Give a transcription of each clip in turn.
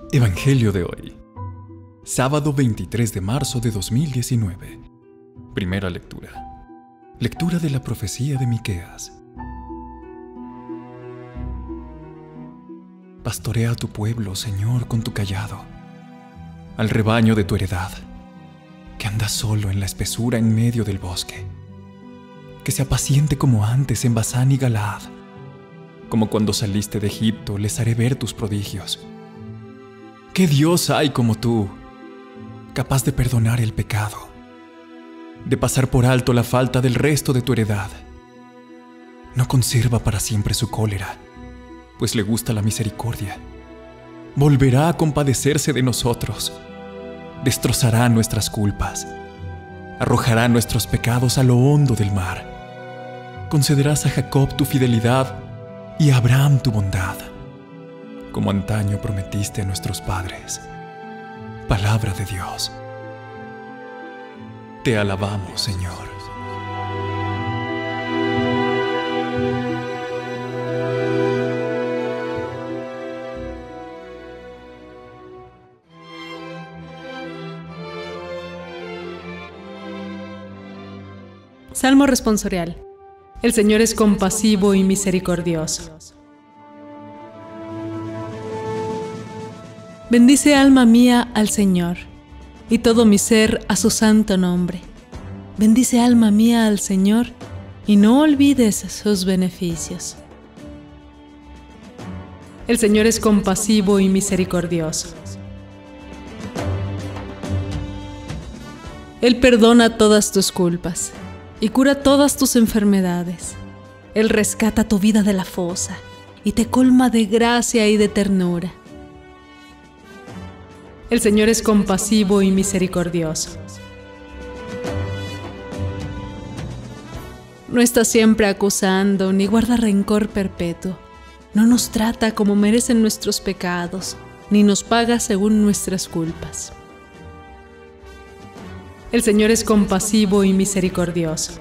Evangelio de hoy, sábado 23 de marzo de 2019. Primera lectura. Lectura de la profecía de Miqueas. Pastorea a tu pueblo, Señor, con tu cayado, al rebaño de tu heredad, que anda solo en la espesura en medio del bosque. Que se apaciente como antes en Basán y Galaad. Como cuando saliste de Egipto, les haré ver tus prodigios. ¿Qué Dios hay como tú, capaz de perdonar el pecado, de pasar por alto la falta del resto de tu heredad? No conserva para siempre su cólera, pues le gusta la misericordia. Volverá a compadecerse de nosotros, destrozará nuestras culpas, arrojará nuestros pecados a lo hondo del mar. Concederás a Jacob tu fidelidad y a Abraham tu bondad, como antaño prometiste a nuestros padres. Palabra de Dios. Te alabamos, Señor. Salmo responsorial. El Señor es compasivo y misericordioso. Bendice alma mía al Señor, y todo mi ser a su santo nombre. Bendice alma mía al Señor, y no olvides sus beneficios. El Señor es compasivo y misericordioso. Él perdona todas tus culpas y cura todas tus enfermedades. Él rescata tu vida de la fosa y te colma de gracia y de ternura. El Señor es compasivo y misericordioso. No está siempre acusando ni guarda rencor perpetuo. No nos trata como merecen nuestros pecados, ni nos paga según nuestras culpas. El Señor es compasivo y misericordioso.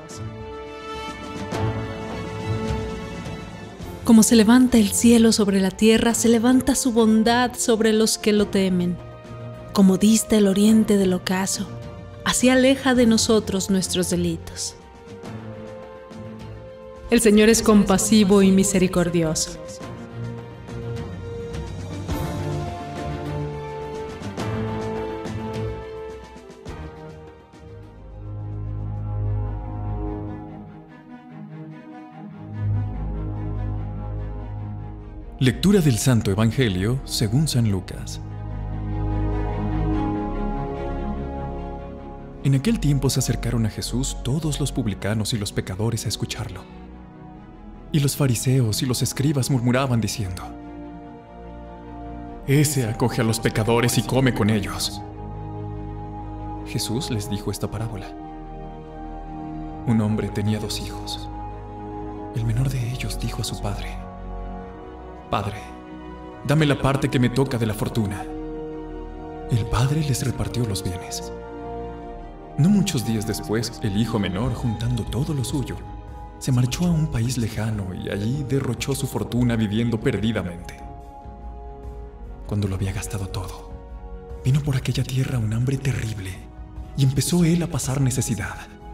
Como se levanta el cielo sobre la tierra, se levanta su bondad sobre los que lo temen. Como dista el oriente del ocaso, así aleja de nosotros nuestros delitos. El Señor es compasivo y misericordioso. Lectura del Santo Evangelio según San Lucas. En aquel tiempo se acercaron a Jesús todos los publicanos y los pecadores a escucharlo. Y los fariseos y los escribas murmuraban diciendo: Ese acoge a los pecadores y come con ellos. Jesús les dijo esta parábola. Un hombre tenía 2 hijos. El menor de ellos dijo a su padre: Padre, dame la parte que me toca de la fortuna. El padre les repartió los bienes. No muchos días después, el hijo menor, juntando todo lo suyo, se marchó a un país lejano y allí derrochó su fortuna viviendo perdidamente. Cuando lo había gastado todo, vino por aquella tierra un hambre terrible y empezó él a pasar necesidad.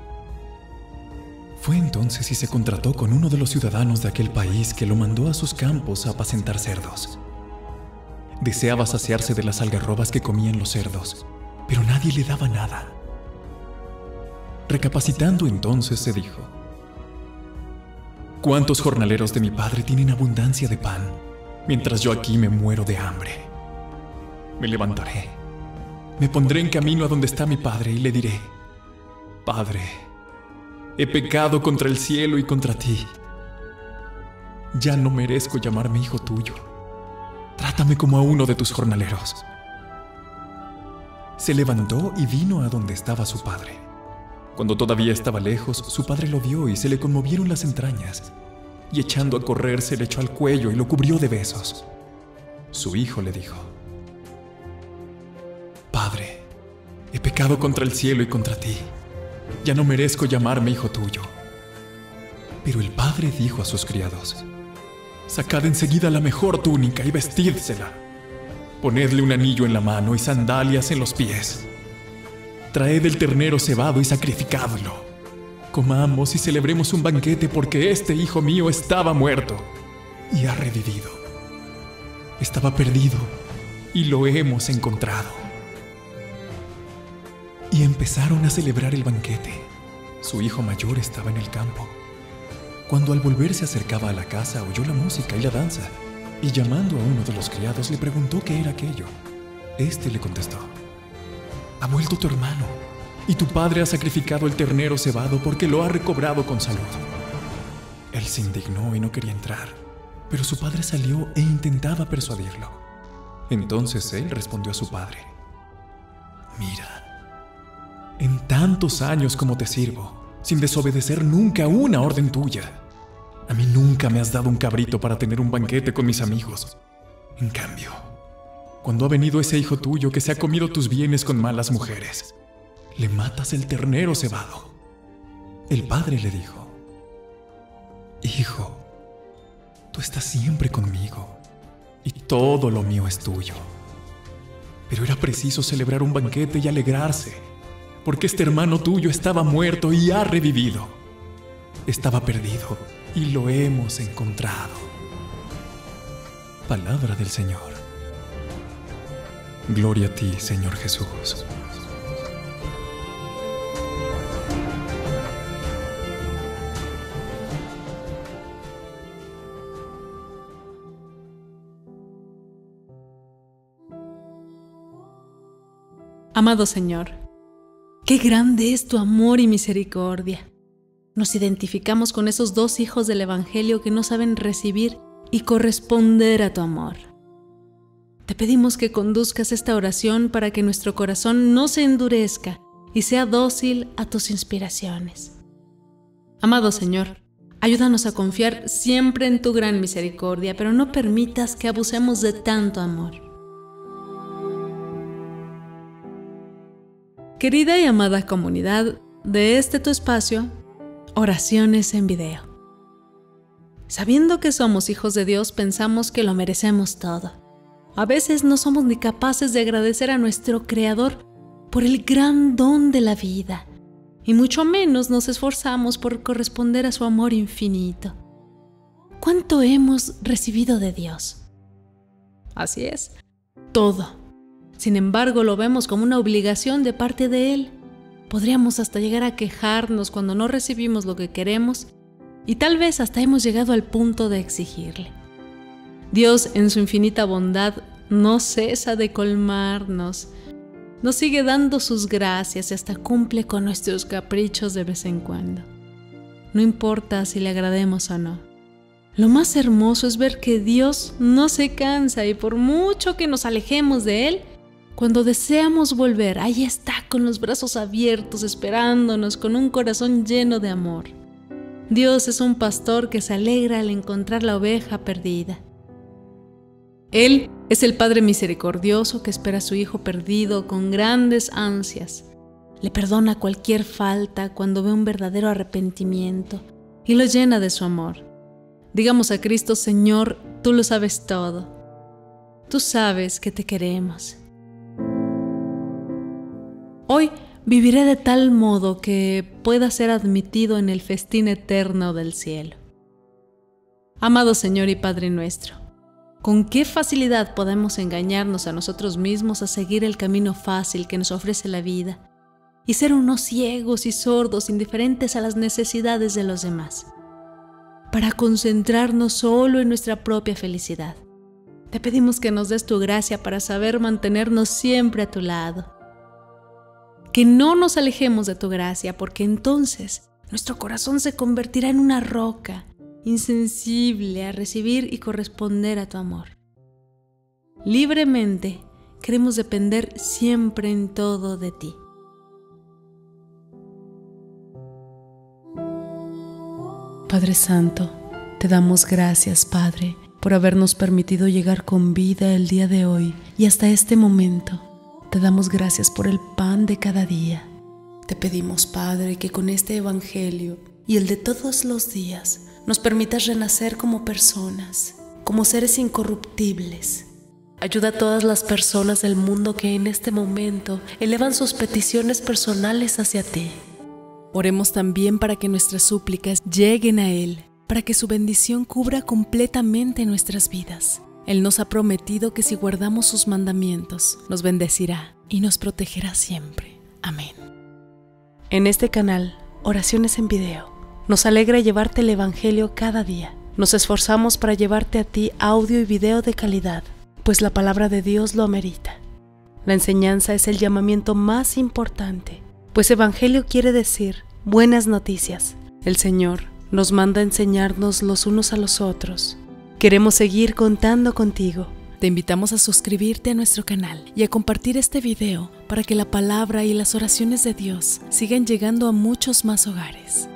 Fue entonces y se contrató con uno de los ciudadanos de aquel país que lo mandó a sus campos a apacentar cerdos. Deseaba saciarse de las algarrobas que comían los cerdos, pero nadie le daba nada. Recapacitando entonces se dijo: ¿Cuántos jornaleros de mi padre tienen abundancia de pan, mientras yo aquí me muero de hambre? Me levantaré, me pondré en camino a donde está mi padre y le diré: Padre, he pecado contra el cielo y contra ti. Ya no merezco llamarme hijo tuyo. Trátame como a uno de tus jornaleros. Se levantó y vino a donde estaba su padre. Cuando todavía estaba lejos, su padre lo vio y se le conmovieron las entrañas, y echando a correr se le echó al cuello y lo cubrió de besos. Su hijo le dijo: Padre, he pecado contra el cielo y contra ti. Ya no merezco llamarme hijo tuyo. Pero el padre dijo a sus criados: Sacad enseguida la mejor túnica y vestídsela. Ponedle un anillo en la mano y sandalias en los pies. Traed el ternero cebado y sacrificadlo. Comamos y celebremos un banquete porque este hijo mío estaba muerto y ha revivido. Estaba perdido y lo hemos encontrado. Y empezaron a celebrar el banquete. Su hijo mayor estaba en el campo. Cuando al volver se acercaba a la casa, oyó la música y la danza, y llamando a uno de los criados le preguntó qué era aquello. Este le contestó: ha vuelto tu hermano, y tu padre ha sacrificado el ternero cebado porque lo ha recobrado con salud. Él se indignó y no quería entrar, pero su padre salió e intentaba persuadirlo. Entonces él respondió a su padre: mira, en tantos años como te sirvo, sin desobedecer nunca una orden tuya, a mí nunca me has dado un cabrito para tener un banquete con mis amigos. En cambio, cuando ha venido ese hijo tuyo que se ha comido tus bienes con malas mujeres, le matas el ternero cebado. El padre le dijo: hijo, tú estás siempre conmigo y todo lo mío es tuyo. Pero era preciso celebrar un banquete y alegrarse, porque este hermano tuyo estaba muerto y ha revivido. Estaba perdido y lo hemos encontrado. Palabra del Señor. Gloria a ti, Señor Jesús. Amado Señor, qué grande es tu amor y misericordia. Nos identificamos con esos dos hijos del Evangelio que no saben recibir y corresponder a tu amor. Te pedimos que conduzcas esta oración para que nuestro corazón no se endurezca y sea dócil a tus inspiraciones. Amado Señor, ayúdanos a confiar siempre en tu gran misericordia, pero no permitas que abusemos de tanto amor. Querida y amada comunidad de este tu espacio, Oraciones en Video. Sabiendo que somos hijos de Dios, pensamos que lo merecemos todo. A veces no somos ni capaces de agradecer a nuestro Creador por el gran don de la vida, y mucho menos nos esforzamos por corresponder a su amor infinito. ¿Cuánto hemos recibido de Dios? Así es, todo. Sin embargo, lo vemos como una obligación de parte de Él. Podríamos hasta llegar a quejarnos cuando no recibimos lo que queremos y tal vez hasta hemos llegado al punto de exigirle. Dios, en su infinita bondad, no cesa de colmarnos. Nos sigue dando sus gracias y hasta cumple con nuestros caprichos de vez en cuando. No importa si le agrademos o no. Lo más hermoso es ver que Dios no se cansa y por mucho que nos alejemos de Él, cuando deseamos volver, ahí está con los brazos abiertos esperándonos con un corazón lleno de amor. Dios es un pastor que se alegra al encontrar la oveja perdida. Él es el Padre misericordioso que espera a su hijo perdido con grandes ansias. Le perdona cualquier falta cuando ve un verdadero arrepentimiento y lo llena de su amor. Digamos a Cristo: Señor, tú lo sabes todo. Tú sabes que te queremos. Hoy viviré de tal modo que pueda ser admitido en el festín eterno del cielo. Amado Señor y Padre nuestro, ¿con qué facilidad podemos engañarnos a nosotros mismos a seguir el camino fácil que nos ofrece la vida y ser unos ciegos y sordos indiferentes a las necesidades de los demás, para concentrarnos solo en nuestra propia felicidad? Te pedimos que nos des tu gracia para saber mantenernos siempre a tu lado. Que no nos alejemos de tu gracia, porque entonces nuestro corazón se convertirá en una roca, insensible a recibir y corresponder a tu amor. Libremente queremos depender siempre en todo de ti. Padre Santo, te damos gracias, Padre, por habernos permitido llegar con vida el día de hoy y hasta este momento. Te damos gracias por el pan de cada día. Te pedimos, Padre, que con este Evangelio y el de todos los días nos permitas renacer como personas, como seres incorruptibles. Ayuda a todas las personas del mundo que en este momento elevan sus peticiones personales hacia ti. Oremos también para que nuestras súplicas lleguen a Él, para que su bendición cubra completamente nuestras vidas. Él nos ha prometido que si guardamos sus mandamientos, nos bendecirá y nos protegerá siempre. Amén. En este canal, Oraciones en Video, nos alegra llevarte el Evangelio cada día. Nos esforzamos para llevarte a ti audio y video de calidad, pues la palabra de Dios lo amerita. La enseñanza es el llamamiento más importante, pues Evangelio quiere decir buenas noticias. El Señor nos manda a enseñarnos los unos a los otros. Queremos seguir contando contigo. Te invitamos a suscribirte a nuestro canal y a compartir este video para que la palabra y las oraciones de Dios sigan llegando a muchos más hogares.